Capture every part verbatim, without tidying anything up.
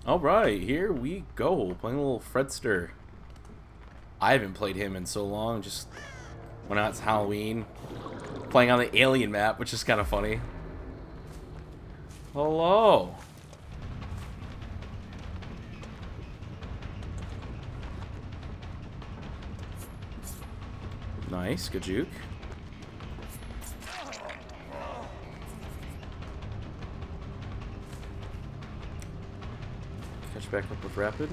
Alright, here we go. Playing a little Fredster. I haven't played him in so long, just when it's Halloween. Playing on the alien map, which is kind of funny. Hello. Nice, good juke. Catch back up with rapid.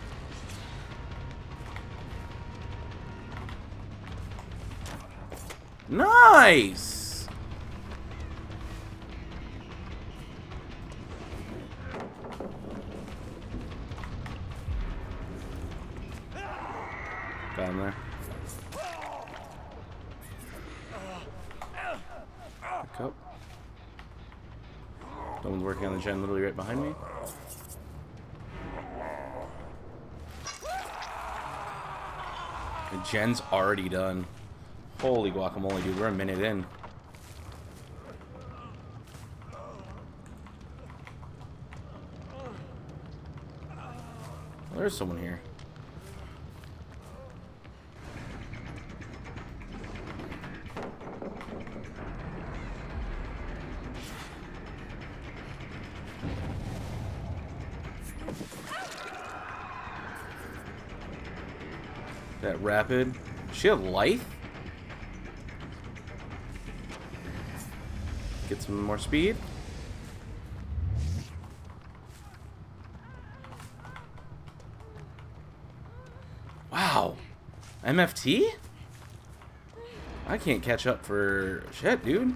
Nice! Got him there. Back up. Someone's working on the gen literally right behind me. The gen's already done. Holy guacamole, dude. We're a minute in. Well, there's someone here. That rapid. She had life? Get some more speed. Wow. M F T? I can't catch up for shit, dude.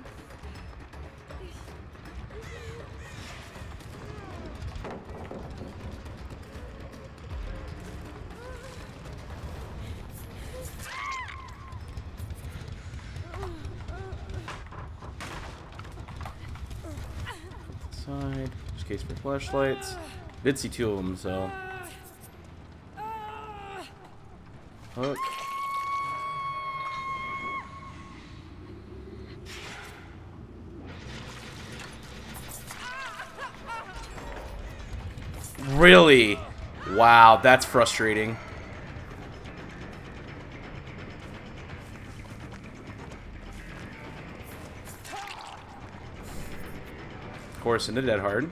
Side, just case for flashlights. Did see two of them, so. Hook. Really? Wow, that's frustrating. Of course, into dead hard.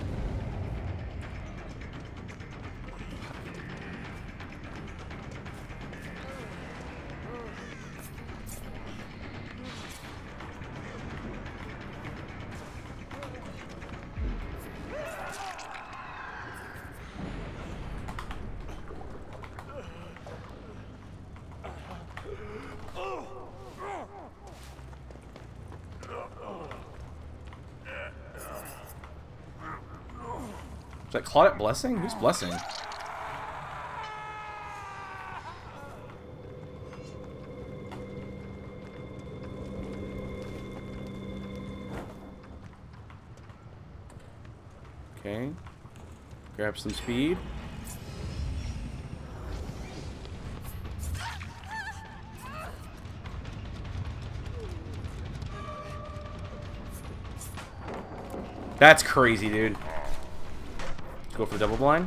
Is that Claudette Blessing? Who's Blessing? Okay. Grab some speed. That's crazy, dude. Go for the double blind.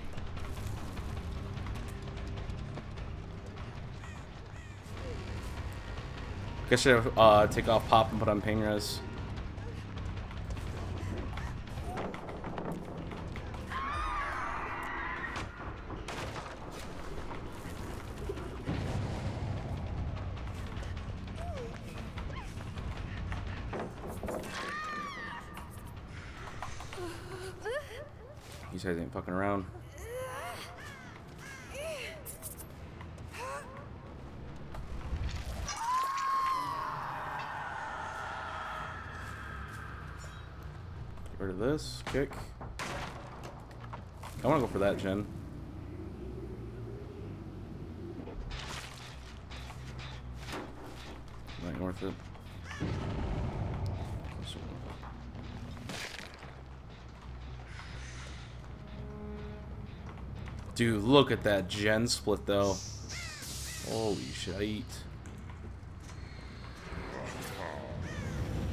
Guess I should uh, take off pop and put on ping res. These guys ain't fucking around. Get rid of this. Kick. I want to go for that gen. Not worth it. Dude, look at that gen split, though. Holy shit.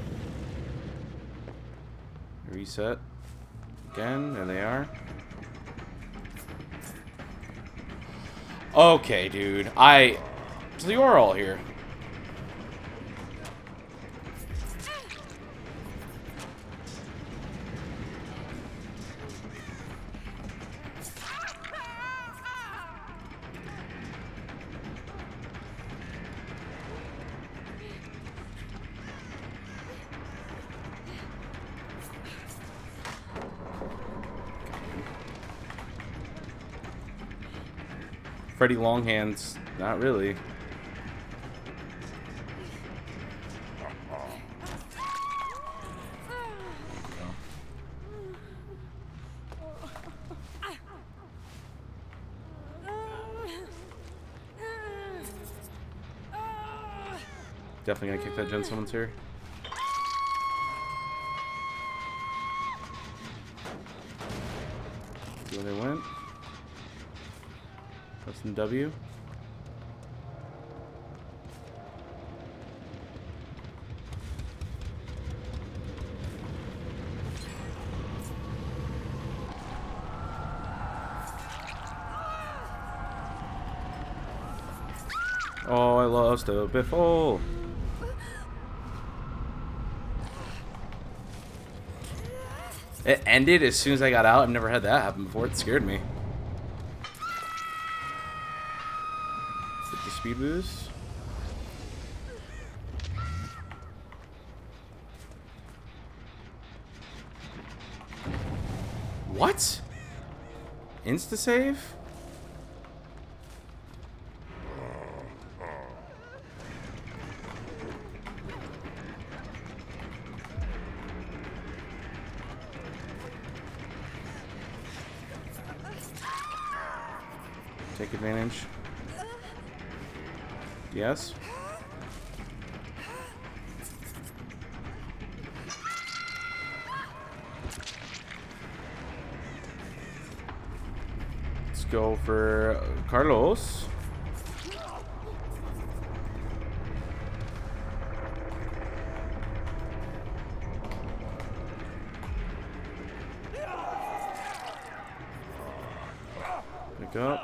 Reset. Again, there they are. Okay, dude. I... So you are all here. Freddy Longhands, not really. Definitely gonna kick that gen someone's here. See where they went. Pressing W. Oh, I lost a biffle. It ended as soon as I got out. I've never had that happen before. It scared me. fifty speed boost. What? Insta save? Take advantage. Yes. Let's go for Carlos. Pick up.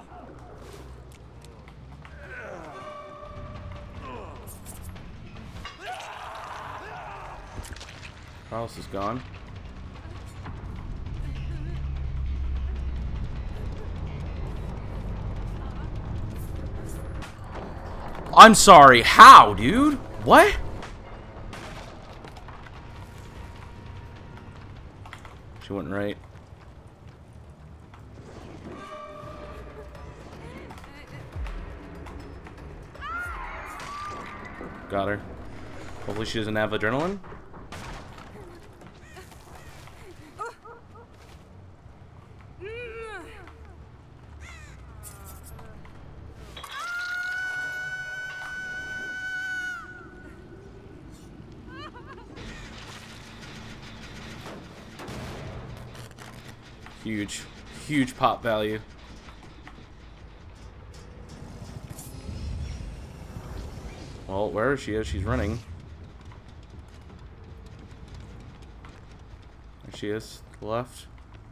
Carlos is gone. I'm sorry, how, dude? What? She went right. Got her. Hopefully she doesn't have adrenaline. Huge, huge pop value. Well, wherever she is, she's running. There she is, to the left.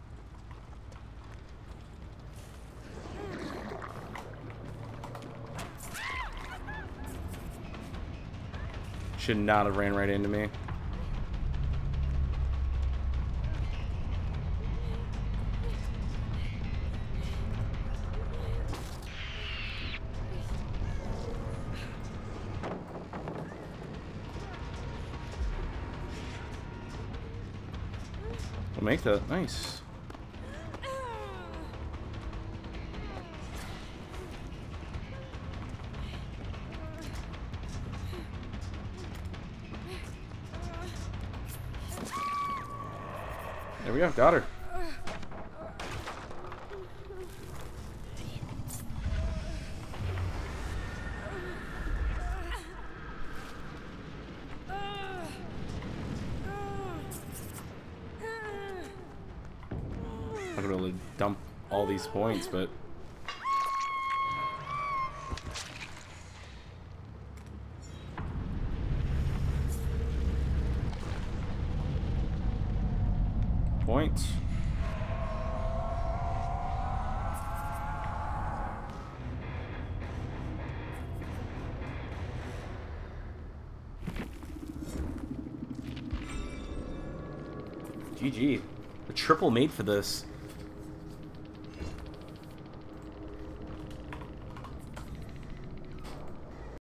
Should not have ran right into me. We'll make that nice. There we go, got her. I'm not gonna be able to dump all these points, but points. G G. A triple mate for this.